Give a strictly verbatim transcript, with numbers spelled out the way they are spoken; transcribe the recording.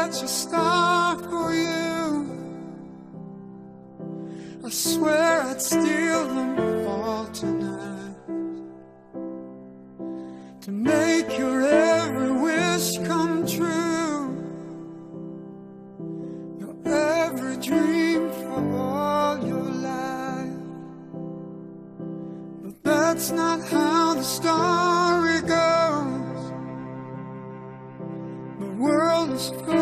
catch a star for you. I swear I'd steal them all tonight, to make your every wish come true, your every dream for all your life. But that's not how the story goes. The world is full